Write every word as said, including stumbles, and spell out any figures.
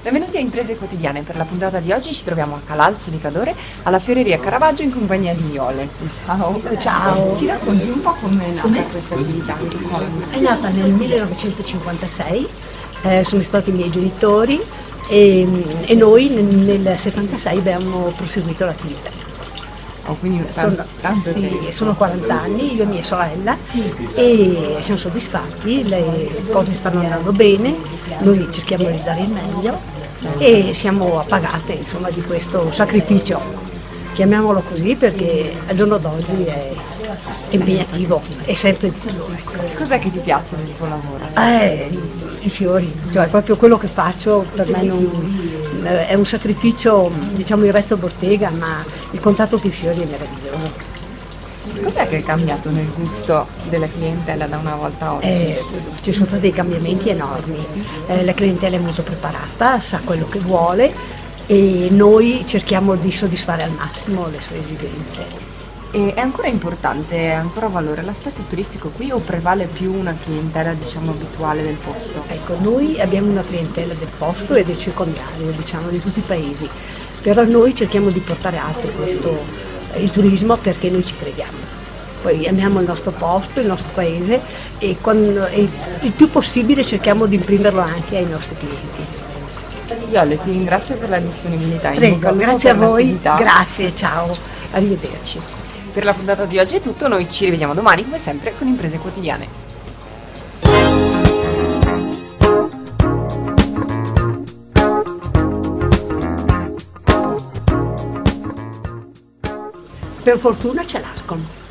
Benvenuti a Imprese Quotidiane. Per la puntata di oggi ci troviamo a Calalzo di Cadore, alla Fioreria Caravaggio in compagnia di Iole. Ciao. Ciao. Ci racconti un po' come è nata questa attività? È nata nel millenovecentocinquantasei, eh, sono stati i miei genitori e, e noi nel, nel settantasei abbiamo proseguito l'attività. Oh, quindi Sono, tanto, tanto sì, tempo. sono quaranta anni, io e mia sorella, e siamo soddisfatti, le cose stanno andando bene, noi cerchiamo di dare il meglio e siamo appagate, insomma, di questo sacrificio, chiamiamolo così, perché al giorno d'oggi è impegnativo e sempre di più. Ecco. Cos'è che ti piace del tuo lavoro? Eh, i fiori, cioè proprio quello che faccio per me non, è un sacrificio, diciamo, in retto bottega, ma il contatto con i fiori è meraviglioso. Cos'è che è cambiato nel gusto della clientela da una volta a oggi? Eh, ci sono stati dei cambiamenti enormi, eh, la clientela è molto preparata, sa quello che vuole e noi cerchiamo di soddisfare al massimo le sue esigenze. E è ancora importante, ha ancora valore l'aspetto turistico qui o prevale più una clientela, diciamo, abituale del posto? Ecco, noi abbiamo una clientela del posto e del circondario, diciamo, di tutti i paesi, però noi cerchiamo di portare alto questo, il turismo, perché noi ci crediamo. Poi amiamo il nostro posto, il nostro paese e, quando, e il più possibile cerchiamo di imprimerlo anche ai nostri clienti. Iole, ti ringrazio per la disponibilità. Prego, grazie a voi, grazie, ciao, arrivederci. Per la puntata di oggi è tutto, noi ci rivediamo domani come sempre con Imprese Quotidiane. Per fortuna c'è l'Ascom.